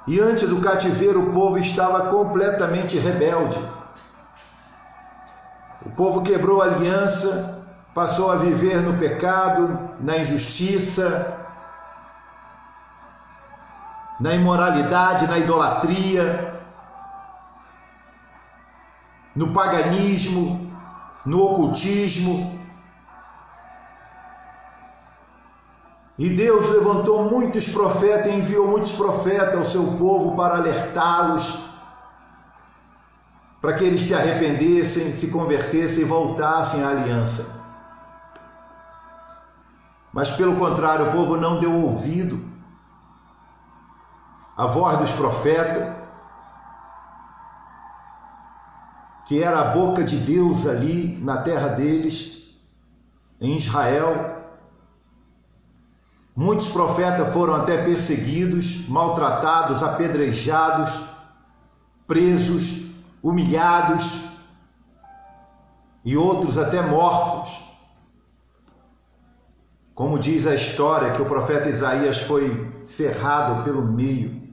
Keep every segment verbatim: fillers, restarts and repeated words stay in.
E antes do cativeiro o povo estava completamente rebelde. O povo quebrou a aliança, passou a viver no pecado, na injustiça, na imoralidade, na idolatria, no paganismo, no ocultismo. E Deus levantou muitos profetas e enviou muitos profetas ao seu povo para alertá-los, para que eles se arrependessem, se convertessem e voltassem à aliança. Mas pelo contrário, o povo não deu ouvido à voz dos profetas, que era a boca de Deus ali na terra deles, em Israel. Muitos profetas foram até perseguidos, maltratados, apedrejados, presos, humilhados e outros até mortos. Como diz a história que o profeta Isaías foi cerrado pelo meio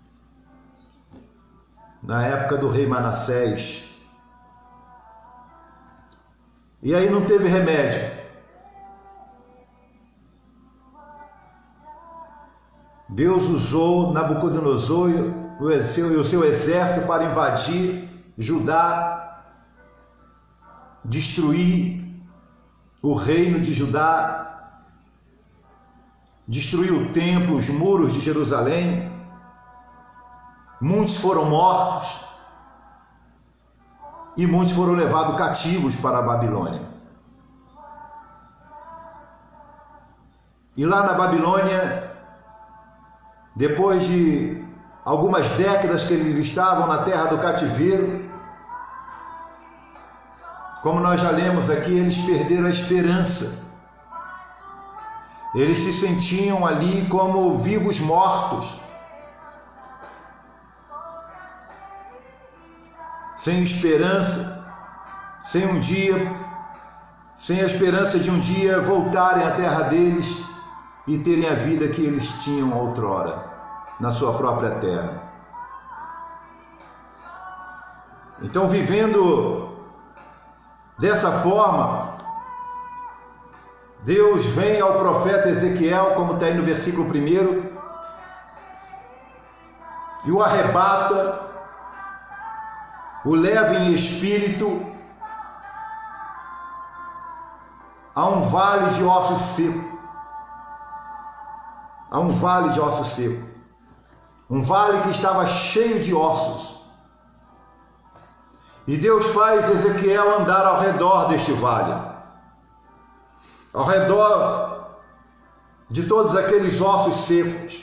na época do rei Manassés. E aí não teve remédio. Deus usou Nabucodonosor e o seu exército para invadir Judá, destruir o reino de Judá, destruir o templo, os muros de Jerusalém. Muitos foram mortos e muitos foram levados cativos para a Babilônia. E lá na Babilônia, depois de algumas décadas que eles estavam na terra do cativeiro, como nós já lemos aqui, eles perderam a esperança. Eles se sentiam ali como vivos mortos, sem esperança, sem um dia, sem a esperança de um dia voltarem à terra deles e terem a vida que eles tinham outrora na sua própria terra. Então, vivendo dessa forma, Deus vem ao profeta Ezequiel, como está aí no versículo primeiro, e o arrebata, o leva em espírito a um vale de ossos secos. A um vale de ossos secos. Um vale que estava cheio de ossos. E Deus faz Ezequiel andar ao redor deste vale. Ao redor de todos aqueles ossos secos.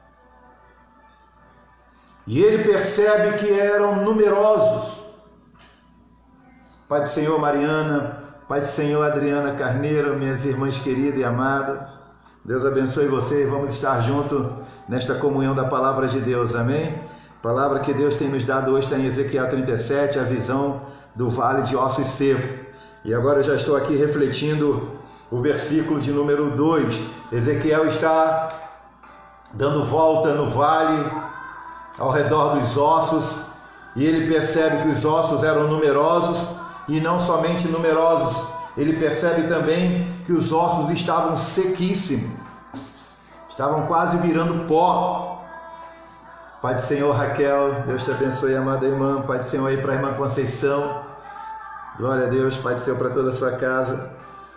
E ele percebe que eram numerosos. Pai do Senhor Mariana, Pai do Senhor Adriana Carneiro, minhas irmãs queridas e amadas, Deus abençoe vocês, vamos estar juntos nesta comunhão da palavra de Deus, amém? A palavra que Deus tem nos dado hoje está em Ezequiel trinta e sete, a visão do vale de ossos secos. E agora eu já estou aqui refletindo o versículo de número dois. Ezequiel está dando volta no vale, ao redor dos ossos, e ele percebe que os ossos eram numerosos, e não somente numerosos, ele percebe também que os ossos estavam sequíssimos, estavam quase virando pó. Pai do Senhor Raquel, Deus te abençoe, amada irmã. Pai do Senhor aí para a irmã Conceição, glória a Deus. Pai do Senhor para toda a sua casa.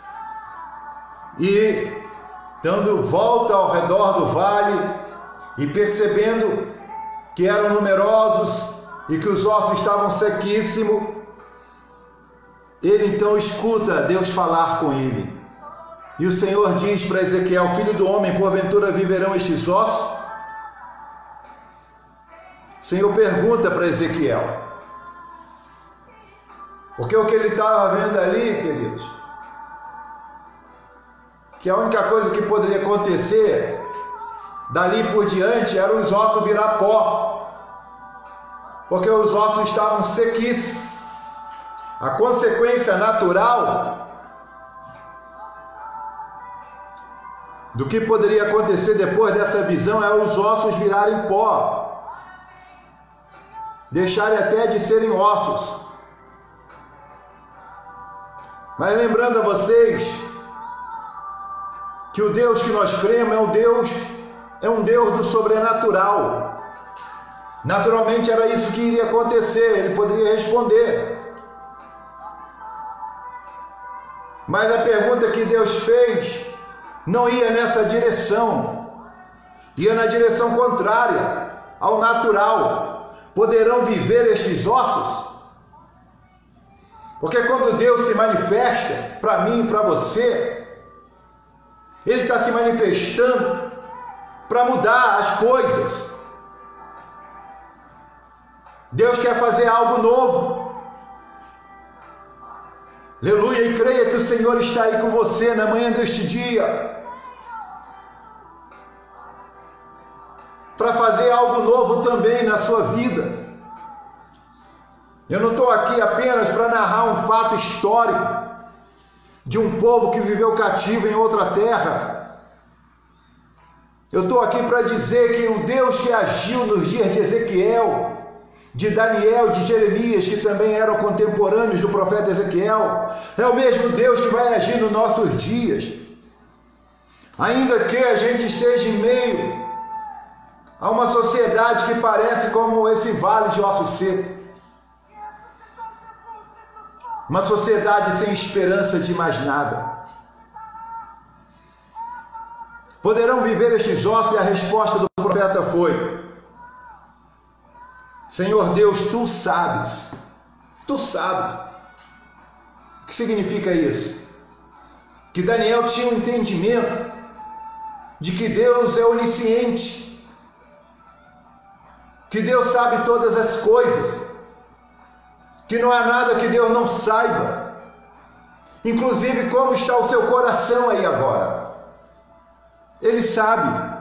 E dando volta ao redor do vale e percebendo que eram numerosos e que os ossos estavam sequíssimos, ele então escuta Deus falar com ele. E o Senhor diz para Ezequiel: filho do homem, porventura viverão estes ossos? O Senhor pergunta para Ezequiel, porque o que ele estava vendo ali, queridos, que a única coisa que poderia acontecer dali por diante era os ossos virar pó, porque os ossos estavam sequíssimos. A consequência natural do que poderia acontecer depois dessa visão é os ossos virarem pó. deixarem até de serem ossos. Mas lembrando a vocês que o Deus que nós cremos é um Deus, é um Deus do sobrenatural. Naturalmente era isso que iria acontecer, ele poderia responder. Mas a pergunta que Deus fez não ia nessa direção, ia na direção contrária ao natural. Poderão viver estes ossos? Porque quando Deus se manifesta para mim e para você, Ele está se manifestando para mudar as coisas. Deus quer fazer algo novo. Aleluia, e creia que o Senhor está aí com você na manhã deste dia, para fazer algo novo também na sua vida. Eu não estou aqui apenas para narrar um fato histórico de um povo que viveu cativo em outra terra. Eu estou aqui para dizer que o Deus que agiu nos dias de Ezequiel, de Daniel, de Jeremias, que também eram contemporâneos do profeta Ezequiel, é o mesmo Deus que vai agir nos nossos dias. Ainda que a gente esteja em meio a uma sociedade que parece como esse vale de ossos secos, uma sociedade sem esperança de mais nada. Poderão viver estes ossos? E a resposta do profeta foi: Senhor Deus, Tu sabes, Tu sabes. O que significa isso? Que Daniel tinha um entendimento de que Deus é onisciente, que Deus sabe todas as coisas, que não há nada que Deus não saiba, inclusive como está o seu coração aí agora. Ele sabe.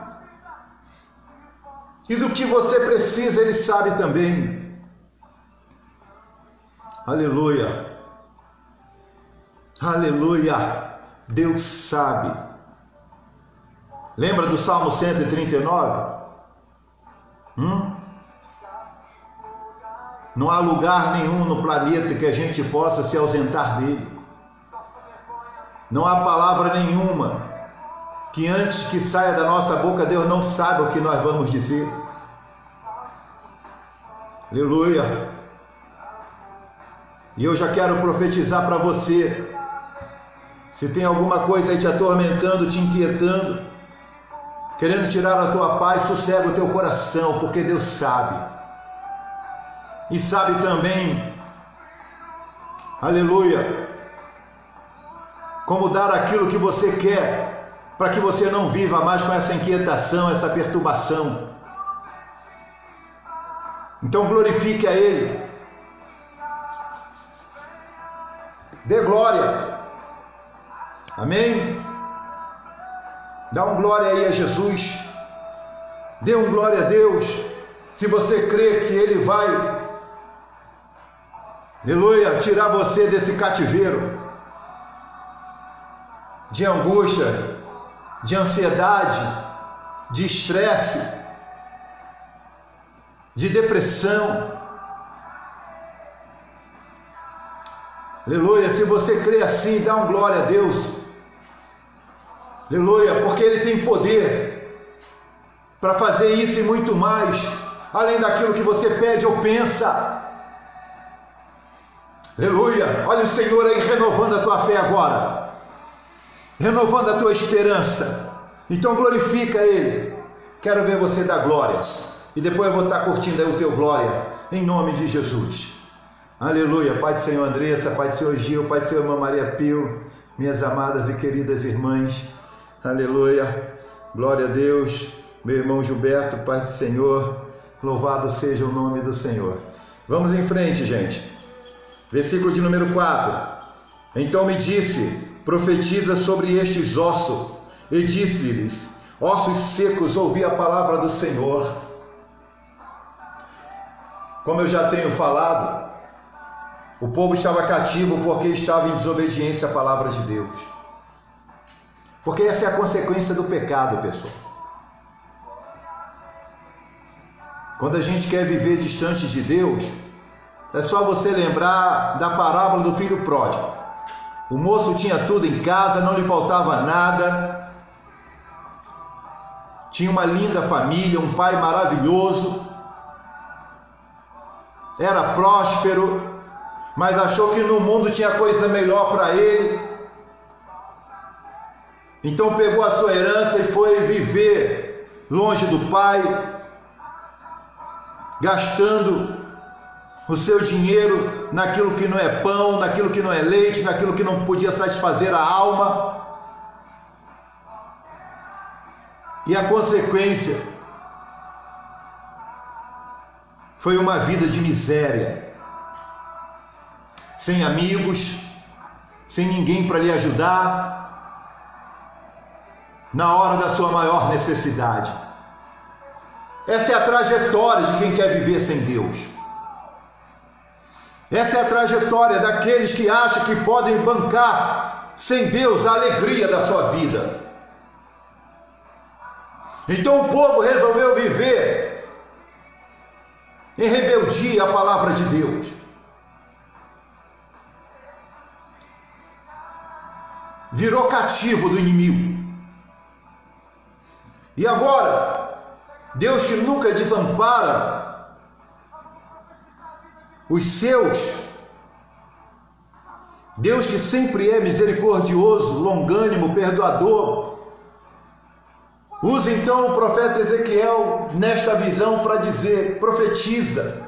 E do que você precisa, Ele sabe também. Aleluia. Aleluia. Deus sabe. Lembra do Salmo cento e trinta e nove? Hum? Não há lugar nenhum no planeta que a gente possa se ausentar dele. Não há palavra nenhuma que antes que saia da nossa boca, Deus não sabe o que nós vamos dizer. Aleluia. E eu já quero profetizar para você. Se tem alguma coisa aí te atormentando, te inquietando, querendo tirar a tua paz, sossega o teu coração, porque Deus sabe. E sabe também, aleluia, como dar aquilo que você quer, para que você não viva mais com essa inquietação, essa perturbação. Então glorifique a Ele, dê glória, amém? Dá um glória aí a Jesus, dê um glória a Deus, se você crê que Ele vai, aleluia, tirar você desse cativeiro de angústia, de ansiedade, de estresse, de depressão. Aleluia, se você crê assim, dá um glória a Deus. Aleluia, porque Ele tem poder para fazer isso e muito mais, além daquilo que você pede ou pensa. Aleluia, olha o Senhor aí renovando a tua fé agora, renovando a tua esperança. Então glorifica Ele. Quero ver você dar glórias. E depois eu vou estar curtindo aí o teu glória, em nome de Jesus. Aleluia. Pai do Senhor Andressa, Pai do Senhor Gil, Pai do Senhor Irmã Maria Pio, minhas amadas e queridas irmãs. Aleluia. Glória a Deus. Meu irmão Gilberto, Pai do Senhor. Louvado seja o nome do Senhor. Vamos em frente, gente. Versículo de número quatro. Então me disse: profetiza sobre estes ossos. E disse-lhes: ossos secos, ouvi a palavra do Senhor. Como eu já tenho falado, o povo estava cativo porque estava em desobediência à palavra de Deus. Porque essa é a consequência do pecado, pessoal. Quando a gente quer viver distante de Deus, é só você lembrar da parábola do filho pródigo. O moço tinha tudo em casa, não lhe faltava nada, tinha uma linda família, um pai maravilhoso, era próspero, mas achou que no mundo tinha coisa melhor para ele. Então pegou a sua herança e foi viver longe do pai, gastando o seu dinheiro naquilo que não é pão, naquilo que não é leite, naquilo que não podia satisfazer a alma. E a consequência foi uma vida de miséria, sem amigos, sem ninguém para lhe ajudar na hora da sua maior necessidade. Essa é a trajetória de quem quer viver sem Deus. Essa é a trajetória daqueles que acham que podem bancar sem Deus a alegria da sua vida. Então o povo resolveu viver em rebeldia à palavra de Deus. Virou cativo do inimigo. E agora, Deus que nunca desampara os seus, Deus que sempre é misericordioso, longânimo, perdoador, usa então o profeta Ezequiel nesta visão para dizer: profetiza,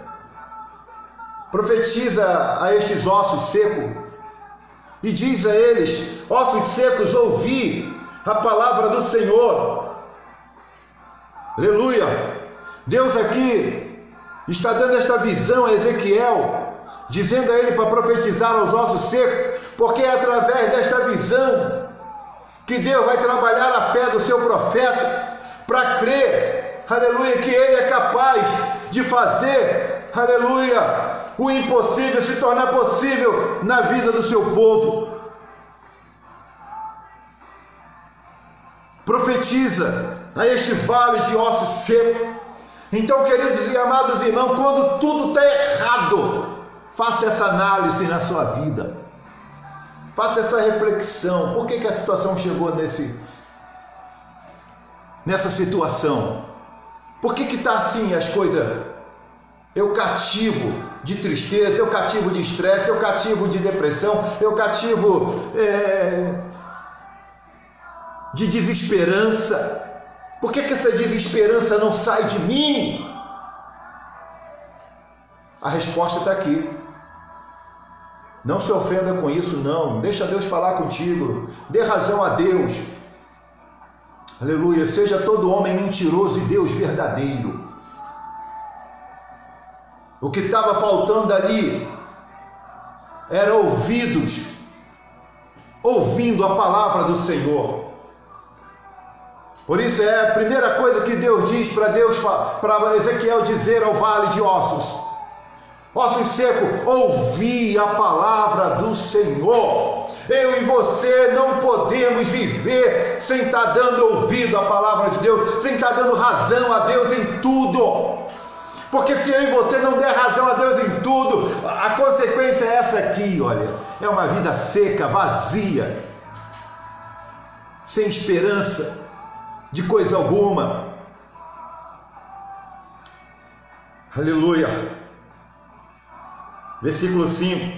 profetiza a estes ossos secos, e diz a eles: ossos secos, ouvi a palavra do Senhor. Aleluia! Deus aqui está dando esta visão a Ezequiel, dizendo a ele para profetizar aos ossos secos, porque é através desta visão que Deus vai trabalhar a fé do seu profeta, para crer, aleluia, que ele é capaz de fazer, aleluia, o impossível se tornar possível na vida do seu povo. Profetiza a este vale de ossos secos. Então, queridos e amados irmãos, quando tudo está errado, faça essa análise na sua vida, faça essa reflexão. Por que que a situação chegou nesse, nessa situação? Por que que está assim as coisas? Eu cativo de tristeza, eu cativo de estresse, eu cativo de depressão, eu cativo é, de desesperança. Por que que essa desesperança não sai de mim? A resposta está aqui. Não se ofenda com isso, não. Deixa Deus falar contigo. Dê razão a Deus. Aleluia. Seja todo homem mentiroso e Deus verdadeiro. O que estava faltando ali era ouvidos, ouvindo a palavra do Senhor. Por isso é a primeira coisa que Deus diz para Deus, para Ezequiel dizer ao vale de ossos: ossos secos, ouvi a palavra do Senhor. Eu e você não podemos viver sem estar dando ouvido à palavra de Deus, sem estar dando razão a Deus em tudo. Porque se eu e você não der razão a Deus em tudo, a consequência é essa aqui, olha, é uma vida seca, vazia, sem esperança de coisa alguma. Aleluia. Versículo cinco.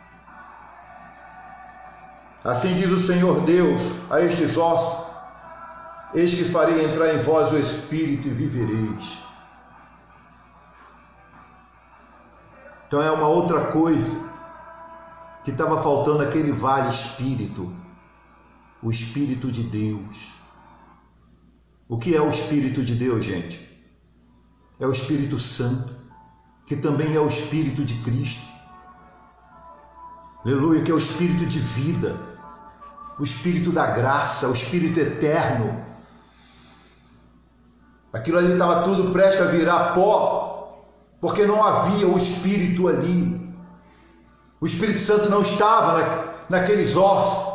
Assim diz o Senhor Deus a estes ossos: eis que farei entrar em vós o Espírito e vivereis. Então é uma outra coisa que estava faltando aquele vale espírito, o Espírito de Deus. O que é o Espírito de Deus, gente? É o Espírito Santo, que também é o Espírito de Cristo. Aleluia, que é o Espírito de vida, o Espírito da graça, o Espírito eterno. Aquilo ali estava tudo prestes a virar pó, porque não havia o Espírito ali. O Espírito Santo não estava na, naqueles ossos.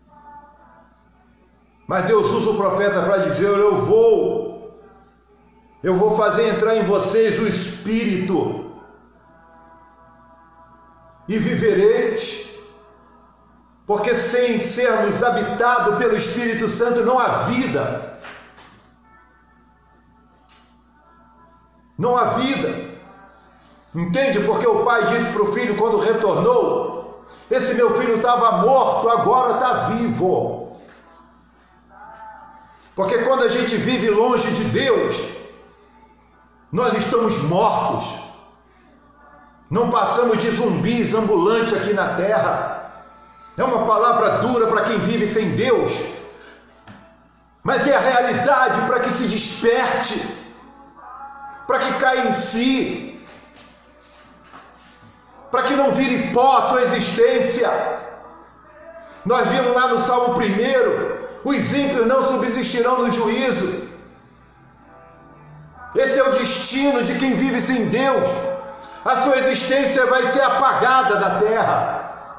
Mas Deus usa o profeta para dizer: eu vou Eu vou fazer entrar em vocês o Espírito e vivereis, porque sem sermos habitados pelo Espírito Santo não há vida. Não há vida. Entende? Porque o pai disse para o filho quando retornou: esse meu filho estava morto, agora está vivo. Porque quando a gente vive longe de Deus, nós estamos mortos. Não passamos de zumbis ambulantes aqui na terra. É uma palavra dura para quem vive sem Deus, mas é a realidade para que se desperte, para que caia em si, para que não vire pó a sua existência. Nós vimos lá no Salmo primeiro: os ímpios não subsistirão no juízo. Esse é o destino de quem vive sem Deus. A sua existência vai ser apagada da terra.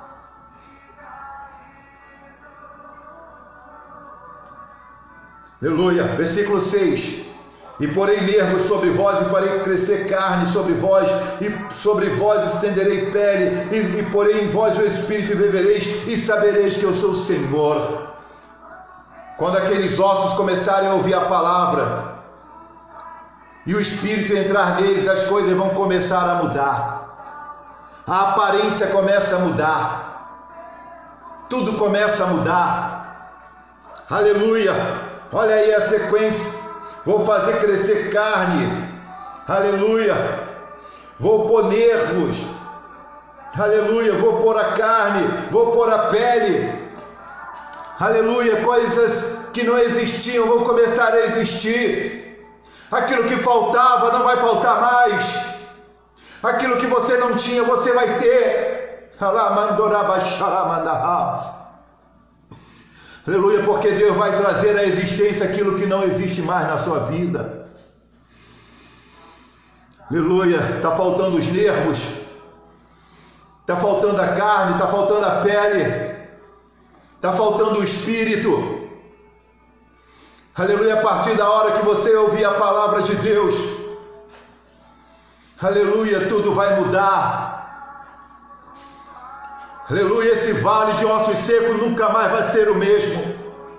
Aleluia. Versículo seis: e porei nervos sobre vós, e farei crescer carne sobre vós, e sobre vós estenderei pele, e, e porei em vós o Espírito, e vivereis, e sabereis que eu sou o Senhor. Quando aqueles ossos começarem a ouvir a palavra, e o Espírito entrar neles, as coisas vão começar a mudar. A aparência começa a mudar. Tudo começa a mudar. Aleluia. Olha aí a sequência: vou fazer crescer carne, aleluia, vou pôr nervos, aleluia, vou pôr a carne, vou pôr a pele, aleluia. Coisas que não existiam vão começar a existir. Aquilo que faltava não vai faltar mais. Aquilo que você não tinha, você vai ter. Aleluia, porque Deus vai trazer à existência aquilo que não existe mais na sua vida. Aleluia, está faltando os nervos, está faltando a carne, está faltando a pele, está faltando o espírito. Aleluia, a partir da hora que você ouvir a palavra de Deus, aleluia, tudo vai mudar. Aleluia, esse vale de ossos secos nunca mais vai ser o mesmo.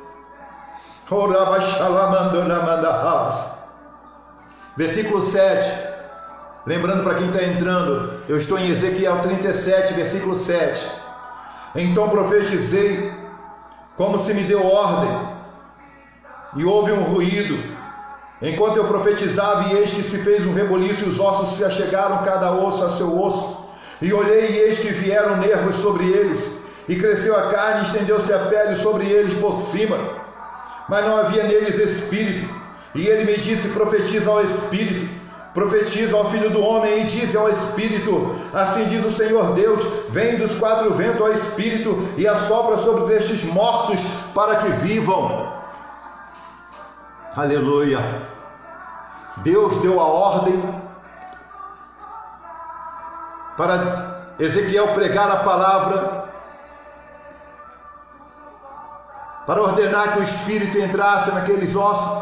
Versículo sete. Lembrando para quem está entrando, eu estou em Ezequiel trinta e sete, versículo sete. Então profetizei como se me deu ordem, e houve um ruído, enquanto eu profetizava, e eis que se fez um reboliço, e os ossos se achegaram cada osso a seu osso. E olhei, e eis que vieram nervos sobre eles, e cresceu a carne, e estendeu-se a pele sobre eles por cima, mas não havia neles espírito. E ele me disse: profetiza ao espírito, profetiza ao filho do homem, e diz ao espírito: assim diz o Senhor Deus, vem dos quatro ventos ao espírito, e assopra sobre estes mortos, para que vivam. Aleluia. Deus deu a ordem para Ezequiel pregar a palavra, para ordenar que o Espírito entrasse naqueles ossos,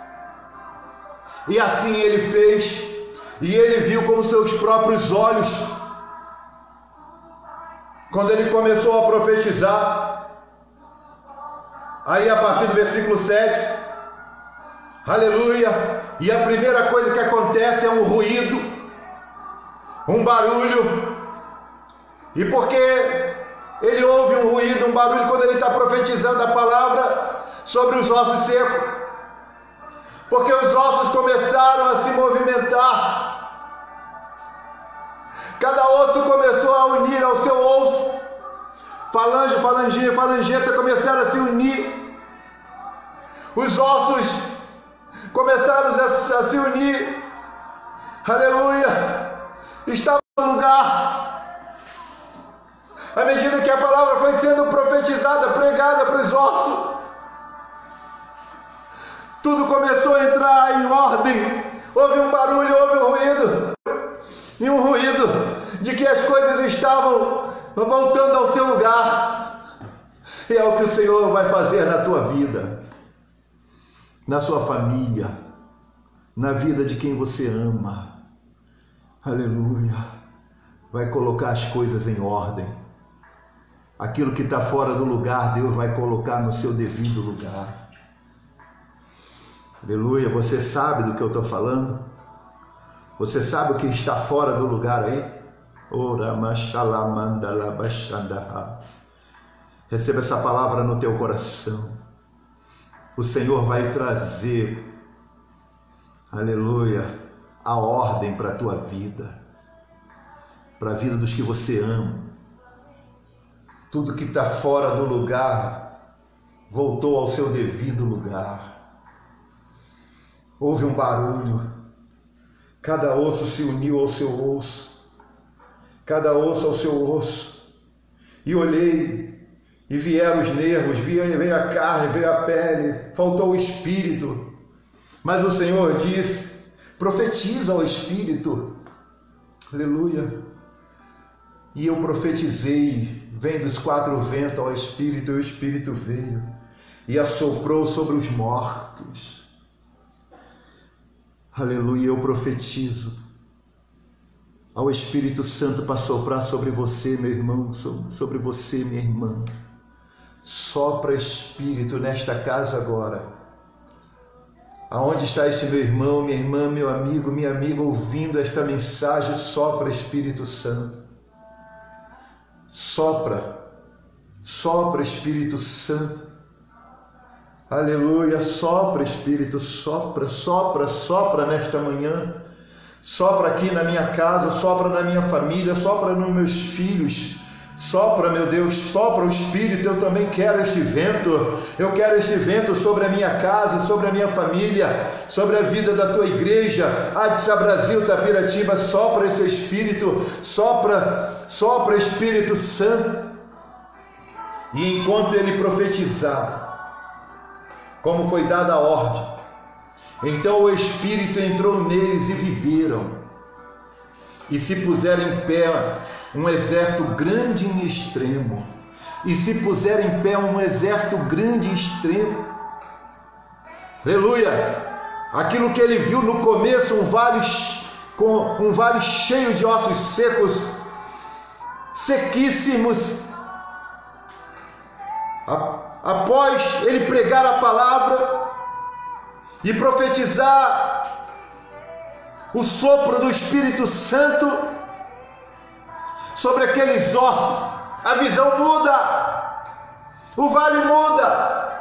e assim ele fez, e ele viu com os seus próprios olhos, quando ele começou a profetizar. Aí a partir do versículo sete, aleluia, e a primeira coisa que acontece é um ruído, um barulho. E porque ele ouve um ruído, um barulho, quando ele está profetizando a palavra sobre os ossos secos, porque os ossos começaram a se movimentar, cada osso começou a unir ao seu osso, falange, falangia, falangeta começaram a se unir, os ossos começaram a, a se unir, aleluia, estava no lugar. À medida que a palavra foi sendo profetizada, pregada para os ossos, tudo começou a entrar em ordem. Houve um barulho, houve um ruído, e um ruído de que as coisas estavam voltando ao seu lugar. E é o que o Senhor vai fazer na tua vida, na sua família, na vida de quem você ama. Aleluia. Vai colocar as coisas em ordem. Aquilo que está fora do lugar, Deus vai colocar no seu devido lugar. Aleluia. Você sabe do que eu estou falando? Você sabe o que está fora do lugar aí? Receba essa palavra no teu coração. O Senhor vai trazer, aleluia, a ordem para a tua vida, para a vida dos que você ama. Tudo que está fora do lugar voltou ao seu devido lugar. Houve um barulho, cada osso se uniu ao seu osso, cada osso ao seu osso. E olhei, e vieram os nervos, veio a carne, veio a pele, faltou o espírito. Mas o Senhor diz: profetiza ao espírito. Aleluia. E eu profetizei, vem dos quatro ventos ao espírito, e o espírito veio e assoprou sobre os mortos. Aleluia. Eu profetizo ao Espírito Santo para soprar sobre você, meu irmão, sobre você, minha irmã. Sopra Espírito nesta casa agora. Aonde está este meu irmão, minha irmã, meu amigo, minha amiga, ouvindo esta mensagem? Sopra Espírito Santo. Sopra, sopra Espírito Santo. Aleluia, sopra Espírito, sopra, sopra, sopra nesta manhã. Sopra aqui na minha casa, sopra na minha família, sopra nos meus filhos. Sopra, meu Deus, sopra o Espírito. Eu também quero este vento. Eu quero este vento sobre a minha casa, sobre a minha família, sobre a vida da tua igreja. Adsa Brasil, Tapiratiba, sopra esse Espírito. Sopra, sopra Espírito Santo. E enquanto ele profetizar, como foi dada a ordem, então o Espírito entrou neles e viveram. E se puseram em pé um exército grande e extremo. E se puser em pé um exército grande e extremo. Aleluia! Aquilo que ele viu no começo, um vale, com um vale cheio de ossos secos, sequíssimos. Após ele pregar a palavra e profetizar o sopro do Espírito Santo sobre aqueles ossos, a visão muda, o vale muda.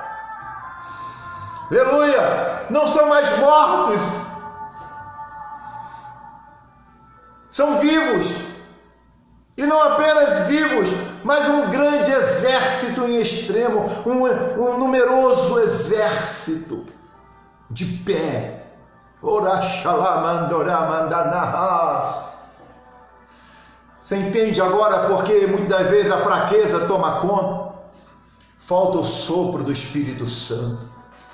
Aleluia! Não são mais mortos, são vivos, e não apenas vivos, mas um grande exército em extremo, um, um numeroso exército de pé. Você entende agora porque muitas vezes a fraqueza toma conta? Falta o sopro do Espírito Santo.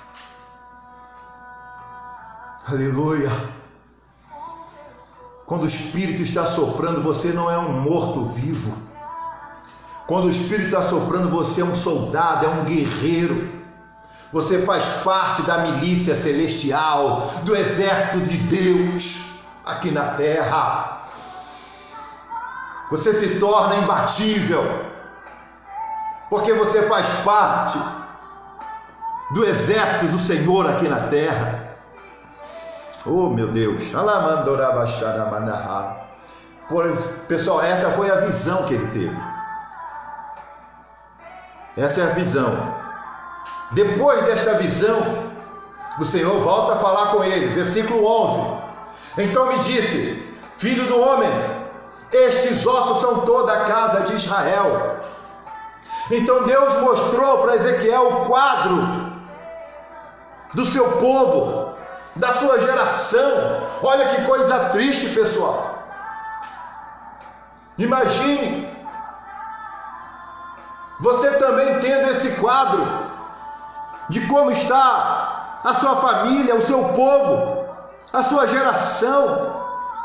Aleluia. Quando o Espírito está soprando, você não é um morto-vivo. Quando o Espírito está soprando, você é um soldado, é um guerreiro. Você faz parte da milícia celestial, do exército de Deus aqui na terra. Você se torna imbatível, porque você faz parte do exército do Senhor aqui na terra. Oh, meu Deus. Pessoal, essa foi a visão que ele teve. Essa é a visão. Depois desta visão, o Senhor volta a falar com ele. Versículo onze. Então me disse: filho do homem, estes ossos são toda a casa de Israel. Então Deus mostrou para Ezequiel o quadro do seu povo, da sua geração. Olha que coisa triste, pessoal. Imagine você também tendo esse quadro de como está a sua família, o seu povo, a sua geração.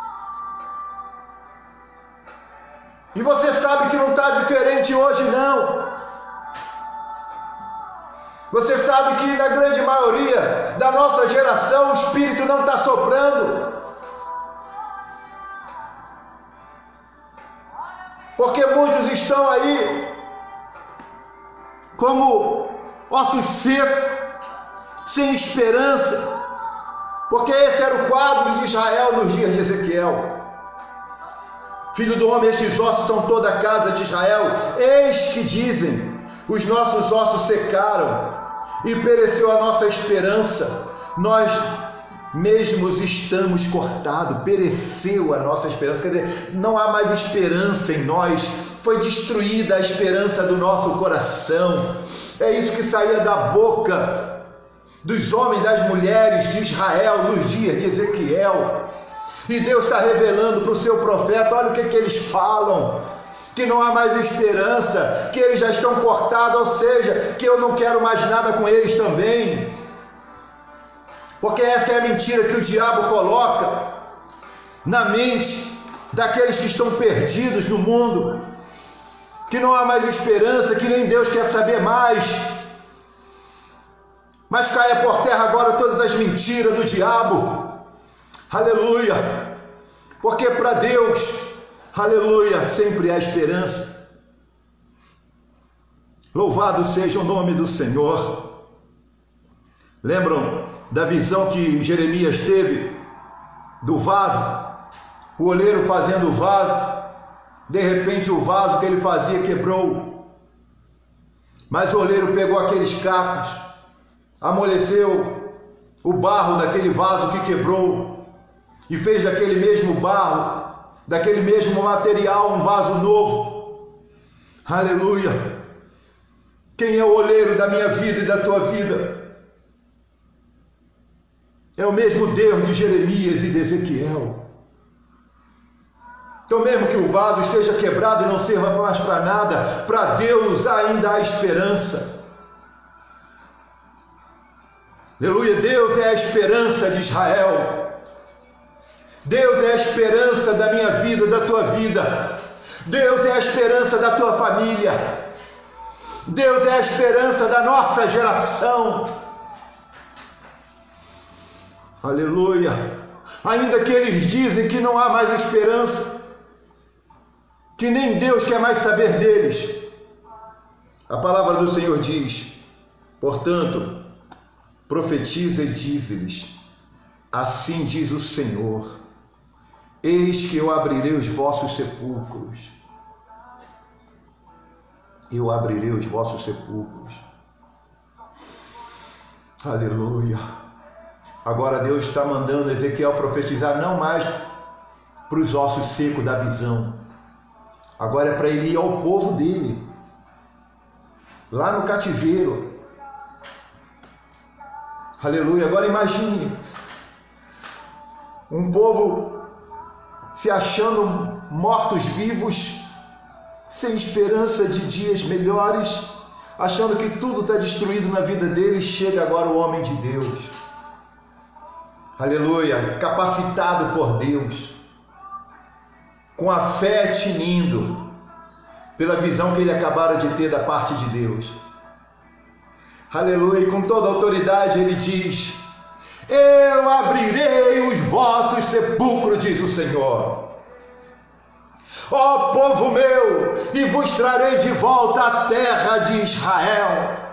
E você sabe que não está diferente hoje, não. Você sabe que na grande maioria da nossa geração o Espírito não está soprando. Porque muitos estão aí como ossos secos, sem esperança. Porque esse era o quadro de Israel nos dias de Ezequiel. Filho do homem, estes ossos são toda a casa de Israel. Eis que dizem, os nossos ossos secaram e pereceu a nossa esperança. Nós mesmos estamos cortados, pereceu a nossa esperança. Quer dizer, não há mais esperança em nós. Foi destruída a esperança do nosso coração. É isso que saía da boca dos homens e das mulheres de Israel nos dias de Ezequiel. E Deus está revelando para o seu profeta, olha o que, que eles falam, que não há mais esperança, que eles já estão cortados, ou seja, que eu não quero mais nada com eles também. Porque essa é a mentira que o diabo coloca na mente daqueles que estão perdidos no mundo, que não há mais esperança, que nem Deus quer saber mais. Mas caia por terra agora todas as mentiras do diabo. Aleluia, porque para Deus, aleluia, sempre há esperança. Louvado seja o nome do Senhor. Lembram da visão que Jeremias teve do vaso? O oleiro fazendo o vaso, de repente o vaso que ele fazia quebrou. Mas o oleiro pegou aqueles cacos, amoleceu o barro daquele vaso que quebrou, e fez daquele mesmo barro, daquele mesmo material, um vaso novo. Aleluia! Quem é o oleiro da minha vida e da tua vida? É o mesmo Deus de Jeremias e de Ezequiel. Então, mesmo que o vaso esteja quebrado e não serva mais para nada, para Deus ainda há esperança. Aleluia! Deus é a esperança de Israel. Deus é a esperança da minha vida, da tua vida. Deus é a esperança da tua família. Deus é a esperança da nossa geração. Aleluia! Ainda que eles dizem que não há mais esperança, que nem Deus quer mais saber deles, a palavra do Senhor diz, portanto, profetiza e dize-lhes, assim diz o Senhor, eis que eu abrirei os vossos sepulcros. Eu abrirei os vossos sepulcros. Aleluia. Agora Deus está mandando Ezequiel profetizar não mais para os ossos secos da visão. Agora é para ele ir ao povo dele, lá no cativeiro. Aleluia. Agora imagine um povo se achando mortos-vivos, sem esperança de dias melhores, achando que tudo está destruído na vida deles. Chega agora o homem de Deus, aleluia, capacitado por Deus, com a fé tinindo, pela visão que ele acabara de ter da parte de Deus, aleluia, e com toda a autoridade ele diz, eu abrirei os vossos sepulcros, diz o Senhor, ó povo meu, e vos trarei de volta a terra de Israel.